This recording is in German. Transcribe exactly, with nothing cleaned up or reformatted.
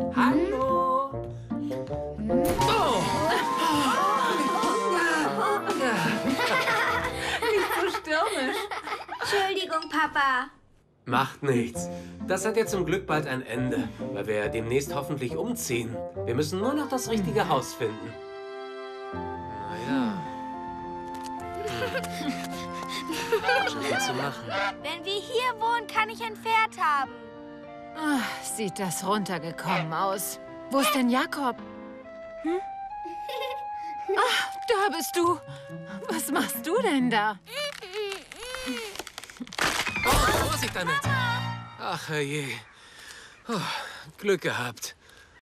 Hallo. Oh. Nicht so stürmisch. Entschuldigung, Papa. Macht nichts. Das hat ja zum Glück bald ein Ende, weil wir demnächst hoffentlich umziehen. Wir müssen nur noch das richtige Haus finden. Naja. Schon viel zu machen. Wenn wir hier wohnen, kann ich ein Pferd haben. Ach, sieht das runtergekommen aus. Wo ist denn Jakob? Hm? Ach, da bist du. Was machst du denn da? Oh, Vorsicht damit. Ach, herrje. Oh, Glück gehabt.